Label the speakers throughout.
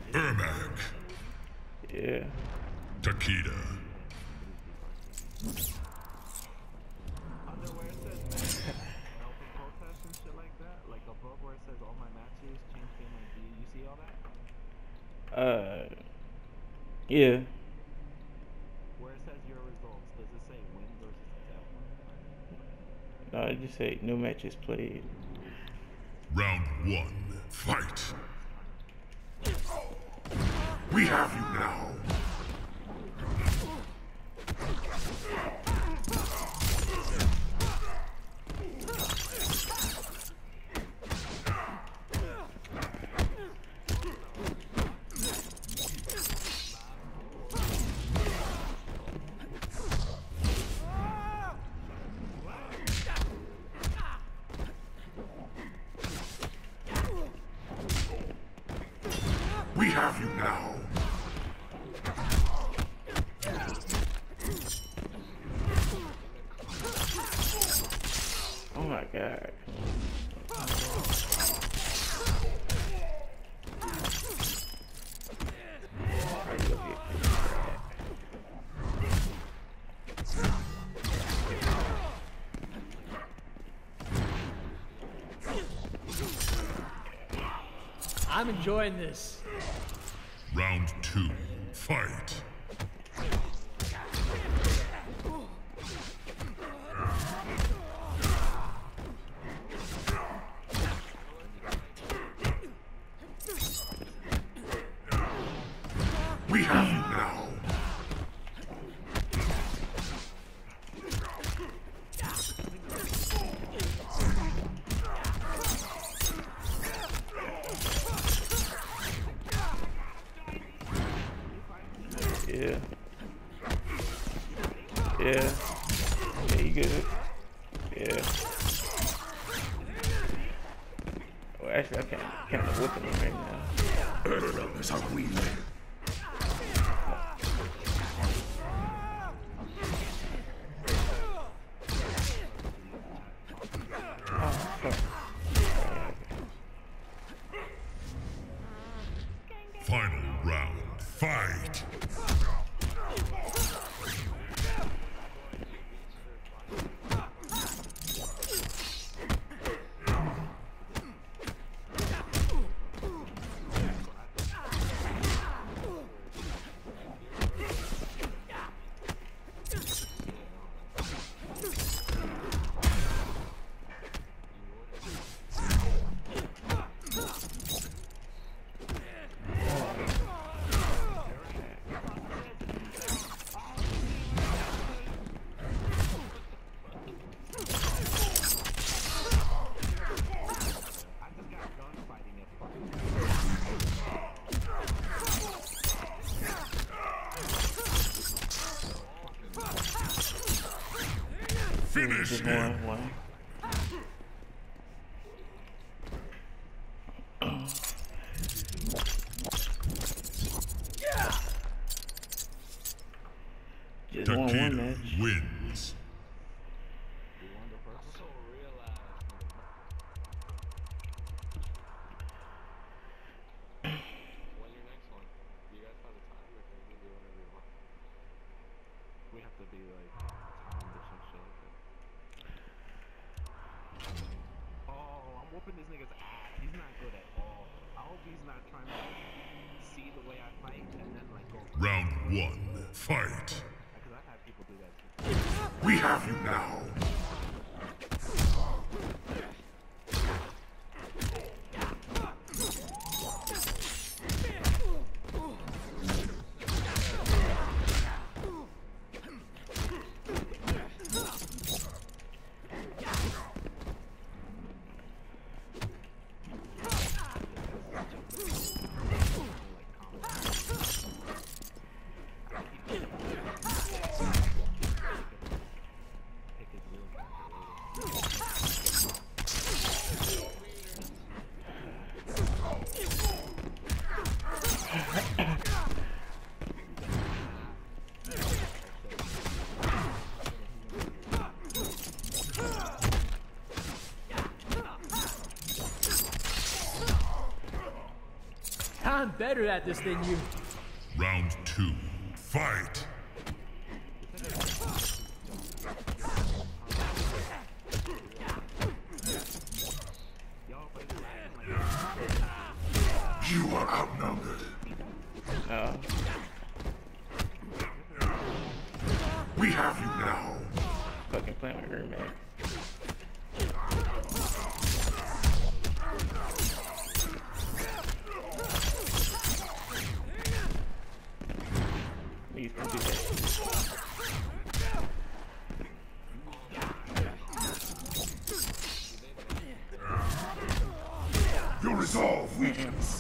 Speaker 1: Ermac.
Speaker 2: Yeah.
Speaker 1: Takeda.
Speaker 3: Under where it says match, open protest and shit like that, like above where it says all my matches, change game ID, you see all that?
Speaker 2: Yeah.
Speaker 3: Where it says your results, does it say win versus
Speaker 2: No, I just say no matches played.
Speaker 1: Round 1. Fight. We have you now. We have you now.
Speaker 2: Oh my god.
Speaker 4: I'm enjoying this.
Speaker 1: Round 2. Fight. We have you now.
Speaker 2: Yeah. Yeah. Yeah, you good. Yeah. Well, actually, I can't whooping him right now.
Speaker 1: Earl is how we live.
Speaker 2: Oh, fuck.
Speaker 1: Final round. Fight. Finish
Speaker 2: Just
Speaker 1: him.
Speaker 2: one. Just one
Speaker 1: Takeda
Speaker 2: match.
Speaker 1: wins.
Speaker 3: You want the first? So
Speaker 5: When's your next one? Do you guys have the time, or can we do whatever you want?
Speaker 3: we have to be like timed or some shit like that. Oh, I'm whooping this nigga's ass. He's not good at all. I hope he's not trying to see the way I fight and then like go.
Speaker 1: Round 1. Fight.
Speaker 3: Because I've had people do that too.
Speaker 1: We have you now.
Speaker 3: Pick
Speaker 4: I'm better at this than you.
Speaker 1: Round 2. Fight. You are outnumbered.
Speaker 2: No.
Speaker 1: We have you now.
Speaker 2: Fucking playing with her, man. Please don't do that.
Speaker 1: Your resolve weakens.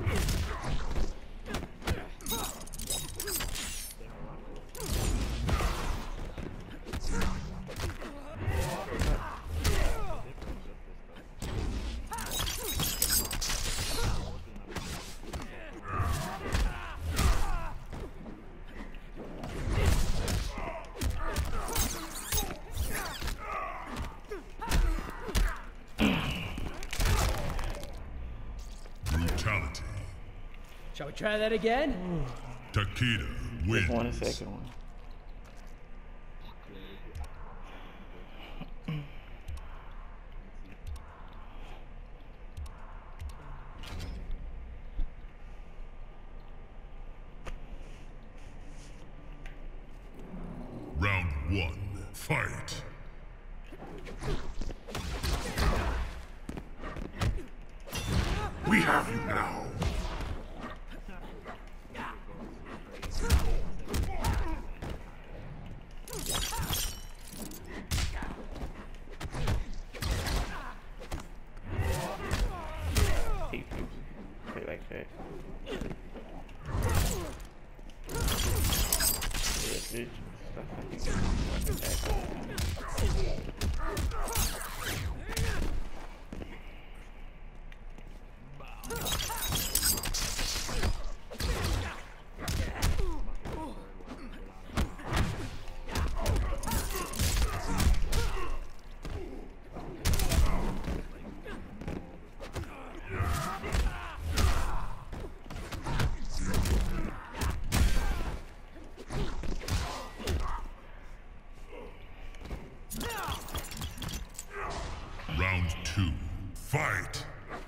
Speaker 1: Brutality.
Speaker 4: Shall we try that again?
Speaker 1: Takeda
Speaker 2: Just
Speaker 1: wins.
Speaker 2: want a second one.
Speaker 1: Round 1. Fight. We have you now.
Speaker 2: Hate people play like that. Yeah, bitch. Stop fucking
Speaker 1: Round 2. Fight.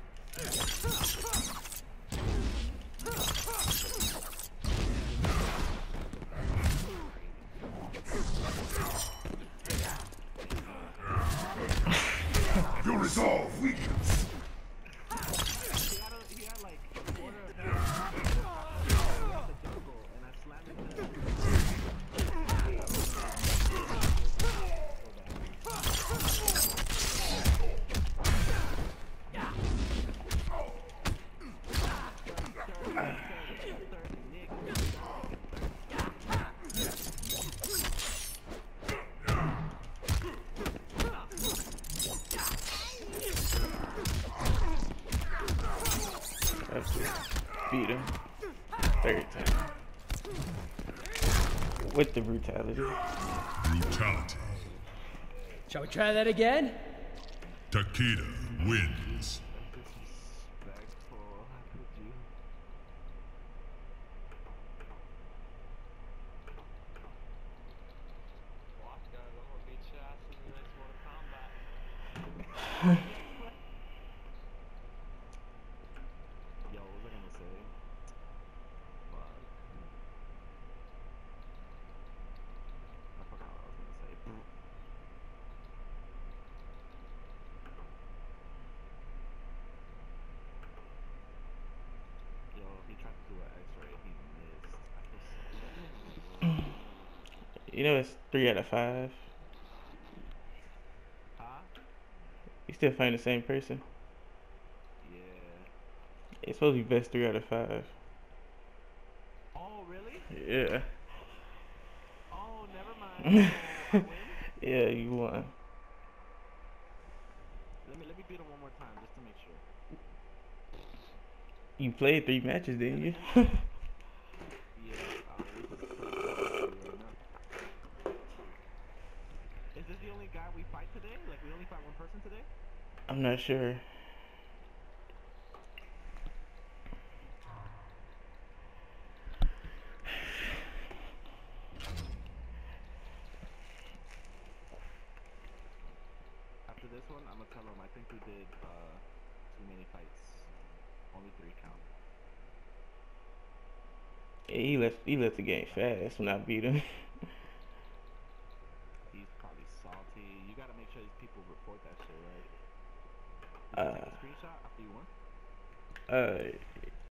Speaker 1: Your resolve weakens.
Speaker 3: He had like a quarter of health. The jungle, and I slammed it.
Speaker 2: That's it. Beat him. Third time. With the brutality.
Speaker 1: Brutality.
Speaker 4: Shall we try that again?
Speaker 1: Takeda wins.
Speaker 3: Disrespectful. How could you?
Speaker 5: Watch guys, I'm gonna beat your ass in the next Mortal Kombat.
Speaker 3: Yo, what was I gonna say? Fuck. I forgot what I was gonna say. Yo, he tried to do an X-ray. He missed. I feel so bad.
Speaker 2: You know it's 3 out of 5.
Speaker 3: Huh?
Speaker 2: You still find the same person.
Speaker 3: Yeah.
Speaker 2: It's supposed to be best 3 out of 5.
Speaker 3: Oh, really?
Speaker 2: Yeah.
Speaker 3: Oh, never mind. I win?
Speaker 2: Yeah, you won.
Speaker 3: Let me beat him one more time just to make sure.
Speaker 2: You played 3 matches, didn't you?
Speaker 3: Yeah, we just put it right now. Is this the only guy we fight today? Like, we only fight one person today?
Speaker 2: I'm not sure.
Speaker 3: this one, I'm gonna tell him I think we did too many fights. Only 3 count.
Speaker 2: Yeah, he left the game fast when I beat him.
Speaker 3: He's probably salty. You gotta make sure these people report that shit, right? Did you take a screenshot after you won?